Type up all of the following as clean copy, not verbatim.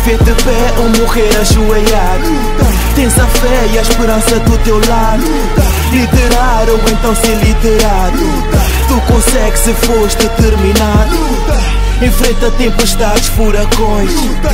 viver de pé ou morrer ajoelhado. Tens a fé e a esperança do teu lado. Liderar ou então ser liderado. Tu consegues se fores determinado. Enfrenta tempestades, furacões.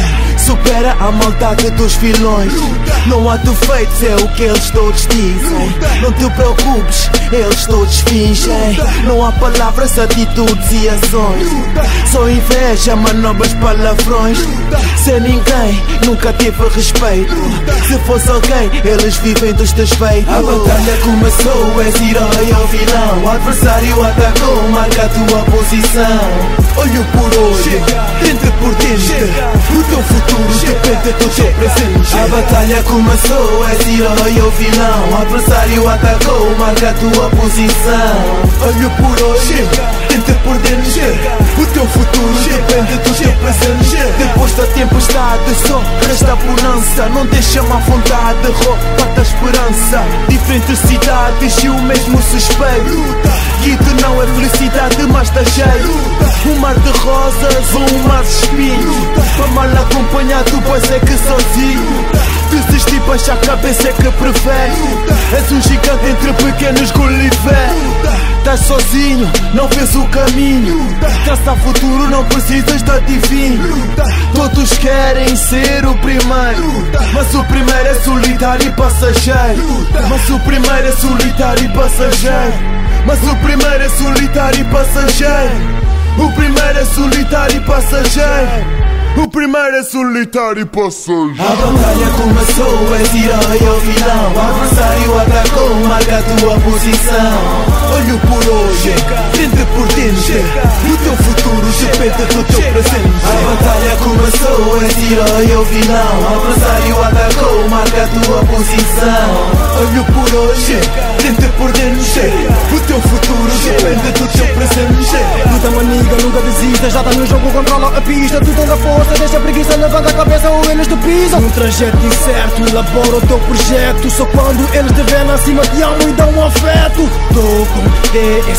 Supera a maldade dos vilões. Não há defeitos, é o que eles todos dizem. Não te preocupes, eles todos fingem. Não há palavras, atitudes e ações. Só inveja, manobras, palavrões. Sem ninguém, nunca teve respeito. Se fosse alguém, eles vivem dos desfeitos. A batalha começou, és herói ou vilão. O adversário atacou, marca a tua posição. Olho por olho, dente por dente. O teu futuro depende do teu presente. A batalha começou, és herói ou vilão. O adversário atacou, marca a tua posição. Olho por olho, dente por dente. O teu futuro depende do teu presente. Depois da tempestade só resta a bonança. Não deixa má vontade, rouba-te a esperança. Diferentes cidades e o mesmo suspeito. Guido não é felicidade, mas está cheio. Um mar de rosas ou um mar de espinhos. Para mal acompanhado, pois é que sozinho. Desistir, baixa a cabeça é que prefere. És um gigante entre pequenos Gulliver. Estás sozinho, não vês o caminho. Traça futuro, não precisas de adivinho. Todos querem ser o primeiro, mas o primeiro é solitário e passageiro. Mas o primeiro é solitário e passageiro. Mas o primeiro é solitário e passageiro. O primeiro é solitário e passageiro. O primeiro é solitário e passageiro. A batalha começou, és herói ou vilão. O adversário atacou, marca a tua posição. Olho por olho, dente por dente. O teu futuro depende do teu presente. A batalha começou, és herói ou vilão. O adversário atacou, marca a tua posição. Olho por olho, dente por dente. O teu futuro depende do teu presente. Luta maniga, nunca desista. Já tá no jogo, controla a pista. Tu tens a força, deixa a preguiça, levanta a cabeça ou eles te pisam. Num trajeto incerto, elabora o teu projeto. Só quando eles te vêem acima te amam e dão afeto. Tô com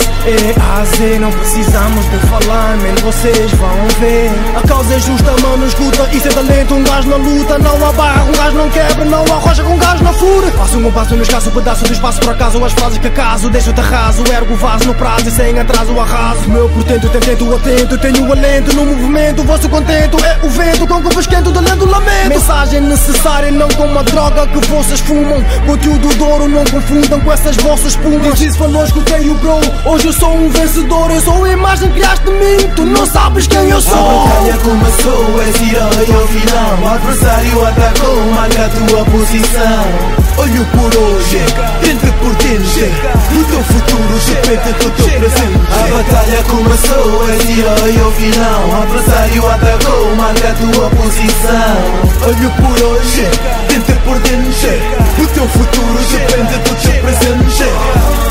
D-S-E-A-Z. Não precisamos de falar, menos vocês vão ver. A causa é justa, mano, escuta. Isso é talento, um gajo na luta. Não há barra, um gajo não quebra. Não há rocha com um gajo na fura. Faço um compasso no escasso, pedaço do espaço por acaso. As frases que acaso, deixo-te raso. Ergo o vaso no prazo e sem atraso arraso. Meu portento, tento atento. Tenho alento no movimento. Vosso contento é o vento com que vos quento de lento lamento. Mensagem necessária, não como a droga que vocês fumam. Conteúdo de ouro, não confundam com essas vossas espumas. Diz isso, falou, escutei o bro. Hoje eu sou um vencedor. Eu sou a imagem que criaste de mim. Tu não sabes quem eu sou. A batalha começou, és herói ou vilão. O adversário atacou, marca a tua posição. Olho por olho, dente por dente. O teu futuro depende do teu presente. A batalha começou, és herói ou vilão. O adversário atacou, marca a tua posição. Olho por olho, dente por dente. O teu futuro depende do teu presente.